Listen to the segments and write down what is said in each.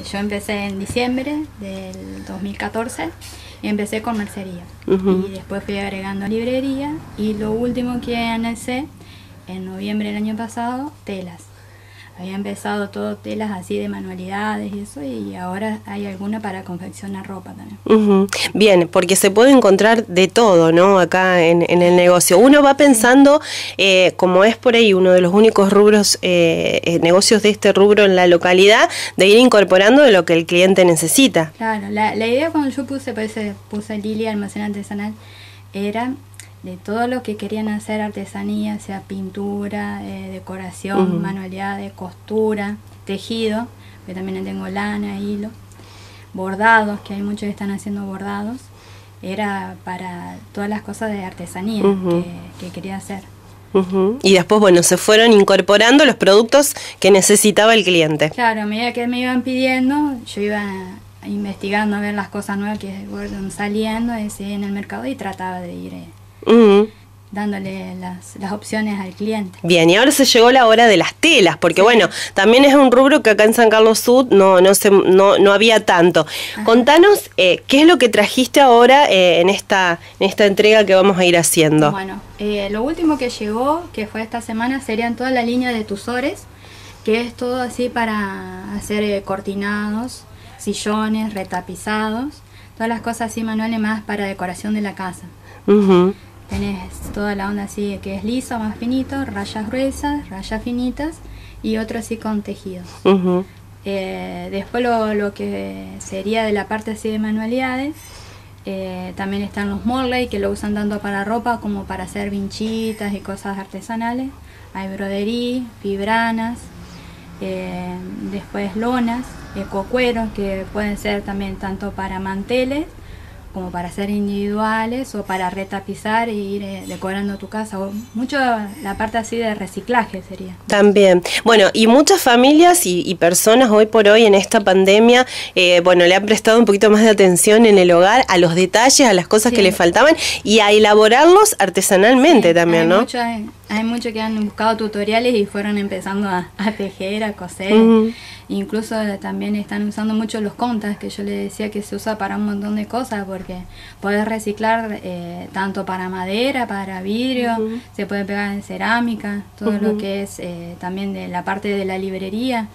yo empecé en diciembre del 2014 y empecé con mercería. Y después fui agregando librería y lo último que anexé en noviembre del año pasado, telas. Había empezado todo telas así de manualidades y eso, y ahora hay alguna para confeccionar ropa también. Bien, porque se puede encontrar de todo, ¿no? Acá en el negocio. Uno va pensando, como es por ahí uno de los únicos rubros, negocios de este rubro en la localidad, de ir incorporando de lo que el cliente necesita. Claro, la idea cuando yo puse Lili Almacén Artesanal era de todo lo que querían hacer artesanía, sea pintura, decoración, manualidades, costura, tejido, que también tengo lana, hilo, bordados, que hay muchos que están haciendo bordados, era para todas las cosas de artesanía que quería hacer. Y después, bueno, se fueron incorporando los productos que necesitaba el cliente. Claro, a medida que me iban pidiendo, yo iba investigando a ver las cosas nuevas que fueron saliendo en el mercado y trataba de ir dándole las opciones al cliente. Bien, y ahora se llegó la hora de las telas, porque bueno, también es un rubro que acá en San Carlos Sud no había tanto. Contanos qué es lo que trajiste ahora en esta entrega que vamos a ir haciendo. Bueno, lo último que llegó, que fue esta semana, serían toda la línea de tusores, que es todo así para hacer cortinados, sillones, retapizados, todas las cosas así manuales más para decoración de la casa. Tenés toda la onda así que es liso, más finito, rayas gruesas, rayas finitas y otro así con tejidos. Después lo que sería de la parte así de manualidades, también están los Morley, que lo usan tanto para ropa como para hacer vinchitas y cosas artesanales. Hay broderí, fibranas, después lonas, ecocueros, que pueden ser también tanto para manteles como para hacer individuales o para retapizar e ir decorando tu casa. O mucho la parte así de reciclaje sería. También. Bueno, y muchas familias y personas hoy por hoy en esta pandemia, bueno, le han prestado un poquito más de atención en el hogar a los detalles, a las cosas que le faltaban y a elaborarlos artesanalmente también, ¿no? Hay muchos que han buscado tutoriales y fueron empezando a tejer, a coser. Incluso también están usando mucho los contas, que yo les decía que se usa para un montón de cosas, porque podés reciclar tanto para madera, para vidrio, se puede pegar en cerámica, todo lo que es también de la parte de la librería.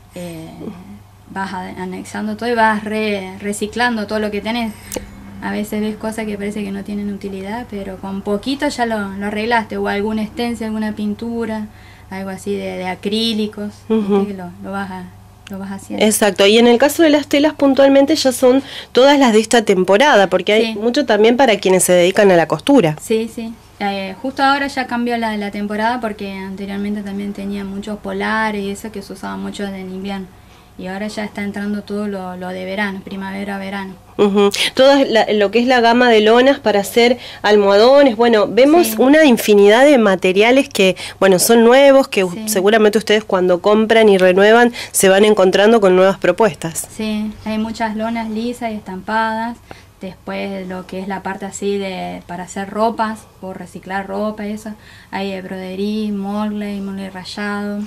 Vas anexando todo y vas reciclando todo lo que tenés. A veces ves cosas que parece que no tienen utilidad, pero con poquito ya lo arreglaste, o algún stencil, alguna pintura, algo así de acrílicos, que lo vas haciendo. Exacto, y en el caso de las telas puntualmente ya son todas las de esta temporada, porque hay mucho también para quienes se dedican a la costura. Sí. Justo ahora ya cambió la temporada, porque anteriormente también tenía muchos polares y eso que se usaba mucho en invierno. Y ahora ya está entrando todo lo de verano, primavera-verano. Todo lo que es la gama de lonas para hacer almohadones. Bueno, vemos una infinidad de materiales que, bueno, son nuevos, que seguramente ustedes cuando compran y renuevan se van encontrando con nuevas propuestas. Sí, hay muchas lonas lisas y estampadas. Después lo que es la parte así para hacer ropas, o reciclar ropa y eso. Hay broderí, morley rayado.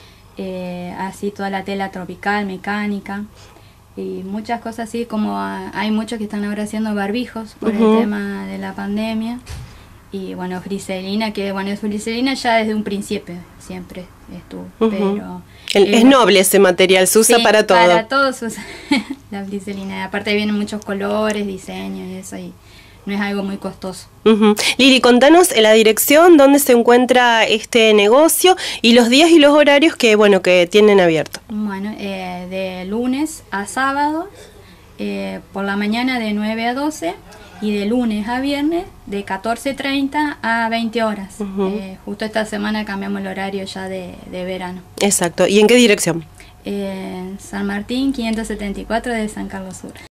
Así toda la tela tropical, mecánica y muchas cosas así, como hay muchos que están ahora haciendo barbijos por el tema de la pandemia. Y bueno, friselina, que bueno, es friselina ya desde un principio, siempre estuvo, pero es noble ese material, se usa para todo. Para todo se usa la friselina, aparte vienen muchos colores, diseños y eso, y no es algo muy costoso. Lili, contanos la dirección, dónde se encuentra este negocio y los días y los horarios que, bueno, que tienen abierto. Bueno, de lunes a sábado, por la mañana de 9 a 12 y de lunes a viernes de 14:30 a 20 horas. Justo esta semana cambiamos el horario ya de verano. Exacto. ¿Y en qué dirección? San Martín 574 de San Carlos Sur.